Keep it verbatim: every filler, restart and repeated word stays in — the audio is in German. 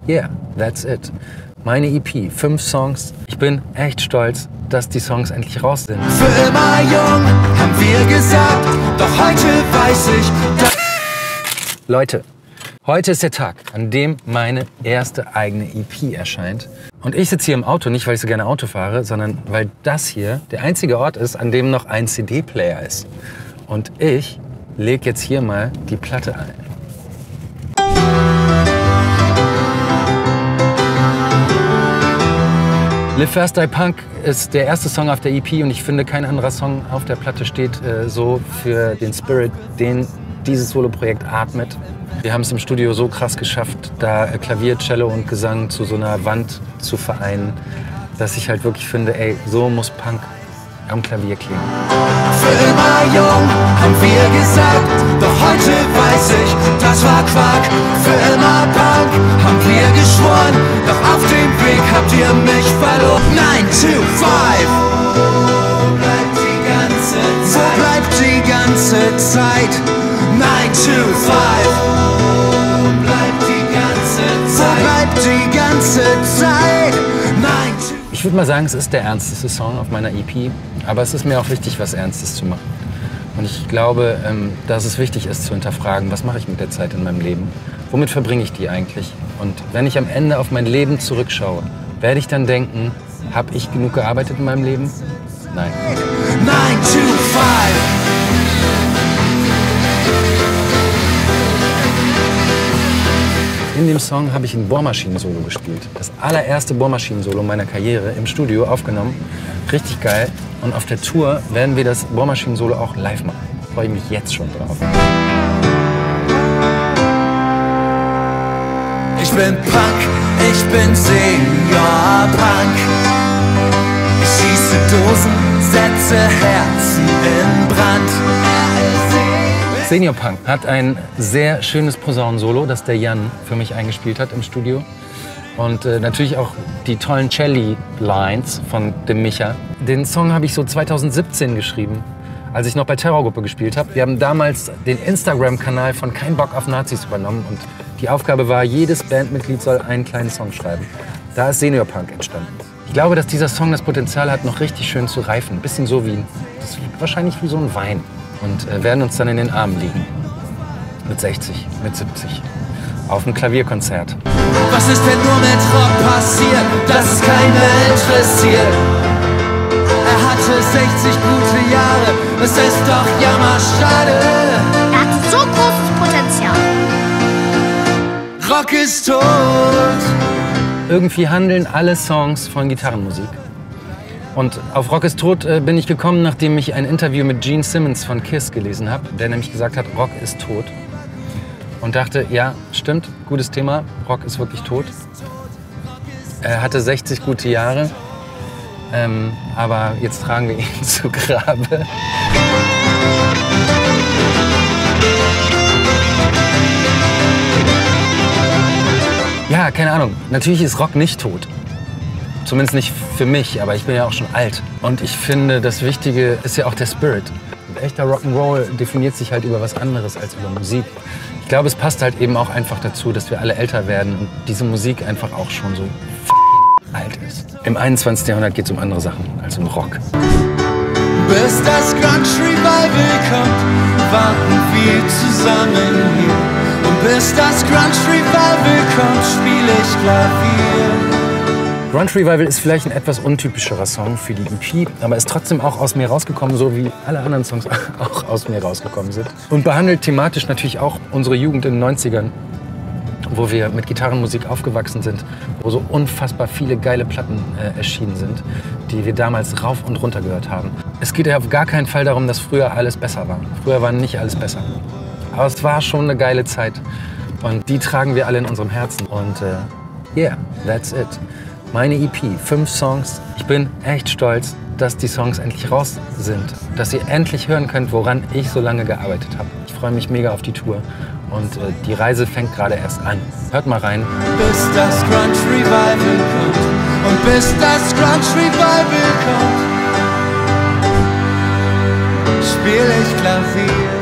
Yeah, that's it. Meine E P, fünf Songs. Ich bin echt stolz, dass die Songs endlich raus sind. Für immer jung, haben wir gesagt, doch heute weiß ich, dass... Leute, heute ist der Tag, an dem meine erste eigene E P erscheint. Und ich sitze hier im Auto, nicht weil ich so gerne Auto fahre, sondern weil das hier der einzige Ort ist, an dem noch ein C D-Player ist. Und ich lege jetzt hier mal die Platte ein. Live Fast Die Punk ist der erste Song auf der E P und ich finde, kein anderer Song auf der Platte steht äh, so für den Spirit, den dieses Soloprojekt atmet. Wir haben es im Studio so krass geschafft, da Klavier, Cello und Gesang zu so einer Wand zu vereinen, dass ich halt wirklich finde, ey, so muss Punk am Klavier klingen. Für immer jung, haben wir gesagt, doch heute weiß ich, das war Quark. Für immer Punk, haben wir geschworen, doch auf dem Weg habt ihr mich verloren. Nine to five. Wo bleibt die ganze Zeit? Wo bleibt die ganze Zeit? Nine to five. Wo bleibt die ganze Zeit? Wo bleibt die ganze Zeit? Nine to Ich würde mal sagen, es ist der ernsteste Song auf meiner E P, aber es ist mir auch wichtig, was Ernstes zu machen. Und ich glaube, dass es wichtig ist zu hinterfragen, was mache ich mit der Zeit in meinem Leben? Womit verbringe ich die eigentlich? Und wenn ich am Ende auf mein Leben zurückschaue, werde ich dann denken, habe ich genug gearbeitet in meinem Leben? Nein. Nine to five. In dem Song habe ich ein Bohrmaschinen-Solo gespielt. Das allererste Bohrmaschinen-Solo meiner Karriere im Studio aufgenommen. Richtig geil. Und auf der Tour werden wir das Bohrmaschinen-Solo auch live machen. Da freue ich mich jetzt schon drauf. Ich bin Punk, ich bin Senior Punk. Ich schieße Dosen, setze Herzen in Brand. Senior Punk hat ein sehr schönes Posaunensolo, das der Jan für mich eingespielt hat im Studio. Und äh, natürlich auch die tollen Celli-Lines von dem Micha. Den Song habe ich so zweitausendsiebzehn geschrieben, als ich noch bei Terrorgruppe gespielt habe. Wir haben damals den Instagram-Kanal von Kein Bock auf Nazis übernommen. Und die Aufgabe war, jedes Bandmitglied soll einen kleinen Song schreiben. Da ist Senior Punk entstanden. Ich glaube, dass dieser Song das Potenzial hat, noch richtig schön zu reifen. Ein bisschen so wie, das ist wahrscheinlich wie so ein Wein. Und äh, werden uns dann in den Armen liegen. Mit sechzig, mit siebzig. Auf einem Klavierkonzert. Was ist denn nur mit Rock passiert, dass es keine interessiert? Er hatte sechzig gute Jahre, es ist doch jammerschade. Er hat so großes Potenzial. Rock ist tot. Irgendwie handeln alle Songs von Gitarrenmusik. Und auf Rock ist tot äh, bin ich gekommen, nachdem ich ein Interview mit Gene Simmons von Kiss gelesen habe, der nämlich gesagt hat, Rock ist tot. Und dachte, ja, stimmt, gutes Thema, Rock ist wirklich tot. Er hatte sechzig gute Jahre, ähm, aber jetzt tragen wir ihn zu Grabe. Ja, keine Ahnung, natürlich ist Rock nicht tot. Zumindest nicht für mich, aber ich bin ja auch schon alt. Und ich finde, das Wichtige ist ja auch der Spirit. Echter Rock'n'Roll definiert sich halt über was anderes als über Musik. Ich glaube, es passt halt eben auch einfach dazu, dass wir alle älter werden und diese Musik einfach auch schon so f***ing alt ist. Im einundzwanzigsten Jahrhundert geht es um andere Sachen als um Rock. Bis das Country Revival kommt, warten wir zusammen hier. Und bis das Country Revival kommt, spiele ich Klavier. Grunge Revival ist vielleicht ein etwas untypischerer Song für die E P, aber ist trotzdem auch aus mir rausgekommen, so wie alle anderen Songs auch aus mir rausgekommen sind. Und behandelt thematisch natürlich auch unsere Jugend in den neunzigern, wo wir mit Gitarrenmusik aufgewachsen sind, wo so unfassbar viele geile Platten äh, erschienen sind, die wir damals rauf und runter gehört haben. Es geht ja auf gar keinen Fall darum, dass früher alles besser war. Früher war nicht alles besser. Aber es war schon eine geile Zeit und die tragen wir alle in unserem Herzen. Und äh, yeah, that's it. Meine E P, fünf Songs. Ich bin echt stolz, dass die Songs endlich raus sind. Dass ihr endlich hören könnt, woran ich so lange gearbeitet habe. Ich freue mich mega auf die Tour. Und äh, die Reise fängt gerade erst an. Hört mal rein. Bis das Grunge Revival kommt. Und bis das Grunge Revival kommt, spiel ich Klavier.